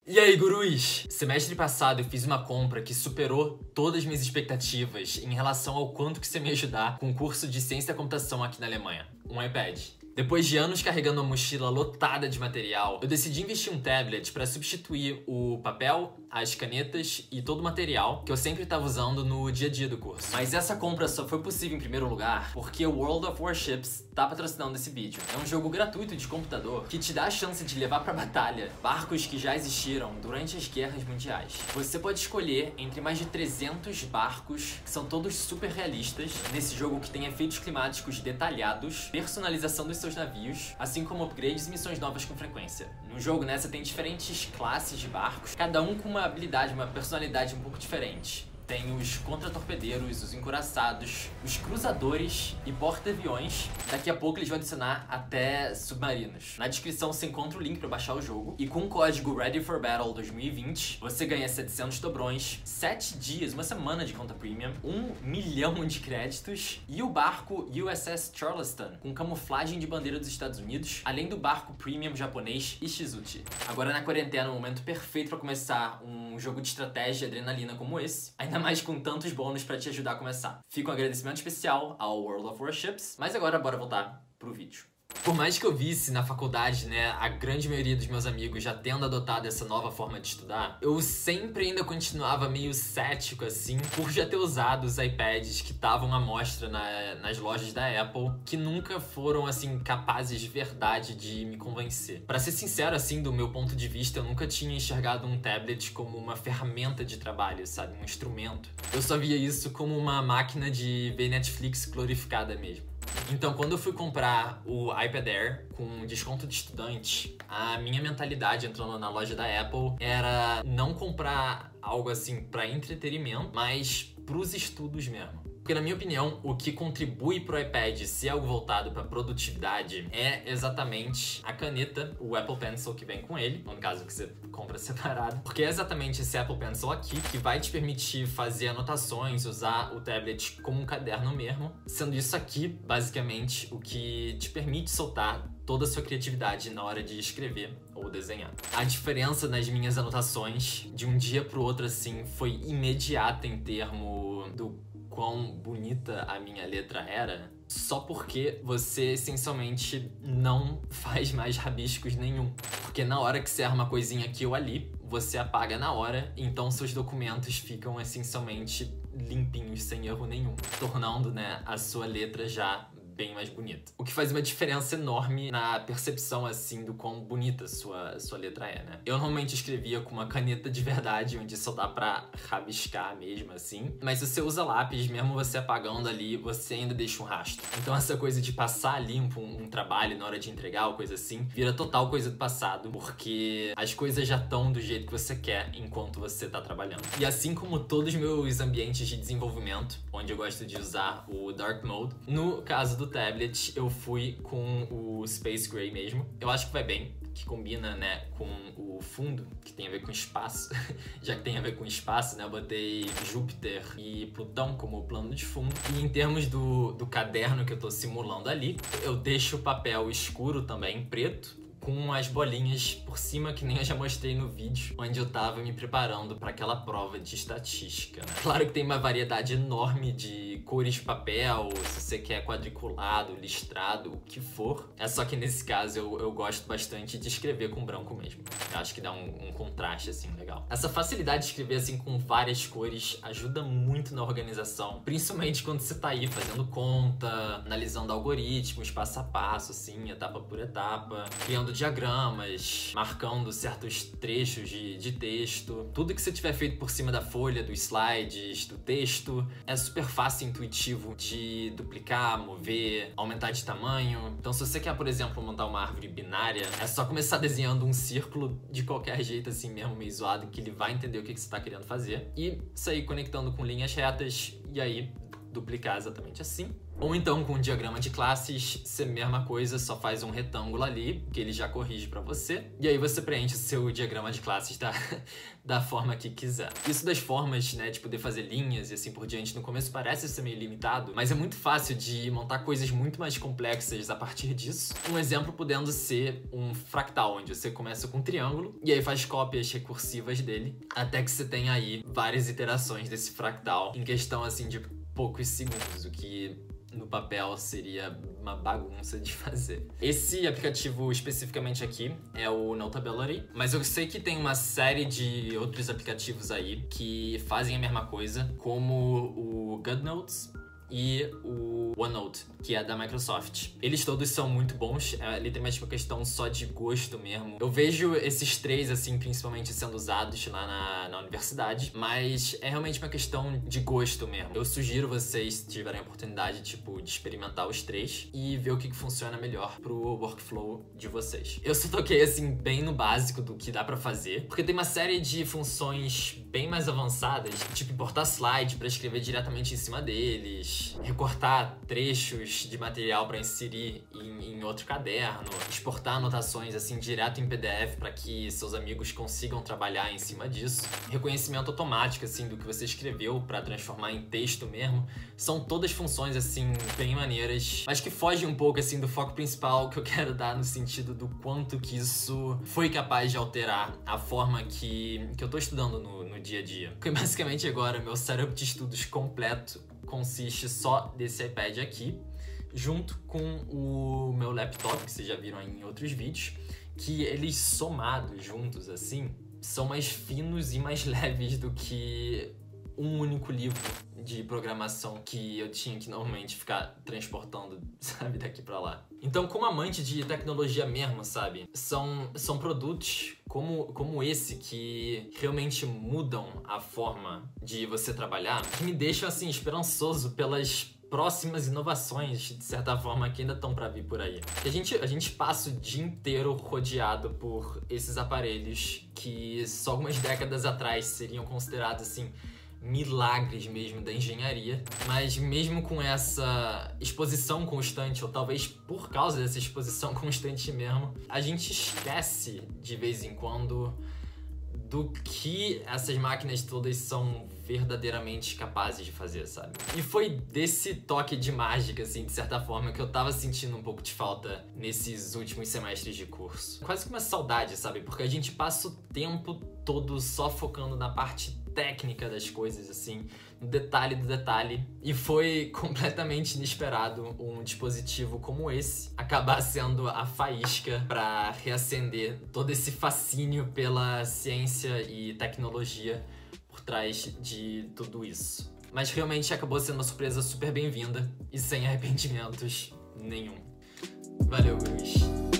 E aí, gurus? Semestre passado eu fiz uma compra que superou todas as minhas expectativas em relação ao quanto que você me ajudar com o curso de Ciência da Computação aqui na Alemanha. Um iPad. Depois de anos carregando uma mochila lotada de material, eu decidi investir em um tablet para substituir o papel, as canetas e todo o material que eu sempre estava usando no dia a dia do curso. Mas essa compra só foi possível em primeiro lugar porque o World of Warships tá patrocinando esse vídeo. É um jogo gratuito de computador que te dá a chance de levar pra batalha barcos que já existiram durante as guerras mundiais. Você pode escolher entre mais de 300 barcos, que são todos super realistas, nesse jogo que tem efeitos climáticos detalhados, personalização dos seus navios, assim como upgrades e missões novas com frequência. No jogo, né, você tem diferentes classes de barcos, cada um com uma habilidade, uma personalidade um pouco diferente. Tem os contra-torpedeiros, os encouraçados, os cruzadores e porta-aviões. Daqui a pouco eles vão adicionar até submarinos. Na descrição você encontra o link para baixar o jogo. E com o código Ready for Battle 2020, você ganha 700 dobrões, 7 dias, uma semana de conta premium, 1 milhão de créditos e o barco USS Charleston, com camuflagem de bandeira dos Estados Unidos, além do barco premium japonês Ishizuchi. Agora na quarentena, o momento perfeito para começar um jogo de estratégia e adrenalina como esse. Ainda mais com tantos bônus pra te ajudar a começar. Fica um agradecimento especial ao World of Warships, mas agora bora voltar pro vídeo. Por mais que eu visse na faculdade, né, a grande maioria dos meus amigos já tendo adotado essa nova forma de estudar, eu sempre ainda continuava meio cético, assim, por já ter usado os iPads que estavam à mostra nas lojas da Apple, que nunca foram, assim, capazes de verdade de me convencer. Pra ser sincero, assim, do meu ponto de vista, eu nunca tinha enxergado um tablet como uma ferramenta de trabalho, sabe, um instrumento. Eu só via isso como uma máquina de ver Netflix glorificada mesmo. Então, quando eu fui comprar o iPad Air com desconto de estudante, a minha mentalidade entrando na loja da Apple era não comprar algo assim para entretenimento, mas pros estudos mesmo. Porque, na minha opinião, o que contribui pro iPad ser algo voltado para produtividade é exatamente a caneta, o Apple Pencil que vem com ele, no caso que você compra separado. Porque é exatamente esse Apple Pencil aqui que vai te permitir fazer anotações, usar o tablet como um caderno mesmo, sendo isso aqui, basicamente, o que te permite soltar toda a sua criatividade na hora de escrever ou desenhar. A diferença nas minhas anotações de um dia pro outro, assim, foi imediata em termos do quão bonita a minha letra era, só porque você essencialmente não faz mais rabiscos nenhum. Porque na hora que você erra uma coisinha aqui ou ali, você apaga na hora, então seus documentos ficam essencialmente limpinhos, sem erro nenhum, tornando, né, a sua letra já bem mais bonita. O que faz uma diferença enorme na percepção, assim, do quão bonita sua letra é, né? Eu normalmente escrevia com uma caneta de verdade, onde só dá pra rabiscar mesmo, assim. Mas se você usa lápis, mesmo você apagando ali, você ainda deixa um rastro. Então essa coisa de passar limpo um trabalho na hora de entregar ou coisa assim, vira total coisa do passado, porque as coisas já estão do jeito que você quer enquanto você tá trabalhando. E assim como todos os meus ambientes de desenvolvimento, onde eu gosto de usar o Dark Mode, no caso do tablet, eu fui com o Space Gray mesmo. Eu acho que vai bem, que combina, né, com o fundo, que tem a ver com espaço. Já que tem a ver com espaço, né, eu botei Júpiter e Plutão como plano de fundo. E em termos do caderno que eu tô simulando ali, eu deixo o papel escuro também, preto, com as bolinhas por cima, que nem eu já mostrei no vídeo, onde eu tava me preparando para aquela prova de estatística, né? Claro que tem uma variedade enorme de cores de papel, se você quer quadriculado, listrado, o que for. É só que nesse caso eu gosto bastante de escrever com branco mesmo. Eu acho que dá um contraste, assim, legal. Essa facilidade de escrever, assim, com várias cores ajuda muito na organização, principalmente quando você tá aí fazendo conta, analisando algoritmos, passo a passo, assim, etapa por etapa, criando diagramas, marcando certos trechos de texto. Tudo que você tiver feito por cima da folha, dos slides, do texto, é super fácil e intuitivo de duplicar, mover, aumentar de tamanho. Então, se você quer, por exemplo, montar uma árvore binária, é só começar desenhando um círculo de qualquer jeito, assim mesmo, meio zoado, que ele vai entender o que você está querendo fazer, e sair conectando com linhas retas, e aí duplicar exatamente assim. Ou então, com o diagrama de classes, ser a mesma coisa, só faz um retângulo ali, que ele já corrige pra você. E aí você preenche o seu diagrama de classes da forma que quiser. Isso das formas, né, de poder fazer linhas e assim por diante, no começo parece ser meio limitado, mas é muito fácil de montar coisas muito mais complexas a partir disso. Um exemplo podendo ser um fractal, onde você começa com um triângulo e aí faz cópias recursivas dele, até que você tem aí várias iterações desse fractal em questão, assim, de poucos segundos, o que no papel seria uma bagunça de fazer. Esse aplicativo especificamente aqui é o Notability, mas eu sei que tem uma série de outros aplicativos aí que fazem a mesma coisa, como o GoodNotes e o OneNote, que é da Microsoft. Eles todos são muito bons, é literalmente uma questão só de gosto mesmo. Eu vejo esses três, assim, principalmente sendo usados lá na universidade, mas é realmente uma questão de gosto mesmo. Eu sugiro vocês, se tiverem a oportunidade, tipo, de experimentar os três e ver o que funciona melhor pro workflow de vocês. Eu só toquei, assim, bem no básico do que dá pra fazer, porque tem uma série de funções bem mais avançadas, tipo importar slide pra escrever diretamente em cima deles, recortar trechos de material para inserir em outro caderno, exportar anotações assim direto em PDF para que seus amigos consigam trabalhar em cima disso, reconhecimento automático assim do que você escreveu para transformar em texto mesmo. São todas funções assim bem maneiras, mas que fogem um pouco assim do foco principal que eu quero dar, no sentido do quanto que isso foi capaz de alterar a forma que eu tô estudando no dia a dia. Porque basicamente agora meu setup de estudos completo consiste só desse iPad aqui, junto com o meu laptop, que vocês já viram aí em outros vídeos, que eles somados juntos assim, são mais finos e mais leves do que um único livro de programação que eu tinha que normalmente ficar transportando, sabe, daqui pra lá. Então, como amante de tecnologia mesmo, sabe, são produtos como esse que realmente mudam a forma de você trabalhar, que me deixam, assim, esperançoso pelas próximas inovações, de certa forma, que ainda estão para vir por aí. A gente passa o dia inteiro rodeado por esses aparelhos que só algumas décadas atrás seriam considerados, assim, milagres mesmo da engenharia, mas mesmo com essa exposição constante, ou talvez por causa dessa exposição constante mesmo, a gente esquece de vez em quando do que essas máquinas todas são verdadeiramente capazes de fazer, sabe? E foi desse toque de mágica, assim, de certa forma, que eu tava sentindo um pouco de falta nesses últimos semestres de curso. Quase que uma saudade, sabe? Porque a gente passa o tempo todo só focando na parte técnica das coisas, assim, no detalhe do detalhe. E foi completamente inesperado um dispositivo como esse acabar sendo a faísca para reacender todo esse fascínio pela ciência e tecnologia por trás de tudo isso. Mas realmente acabou sendo uma surpresa super bem-vinda e sem arrependimentos nenhum. Valeu, Luiz.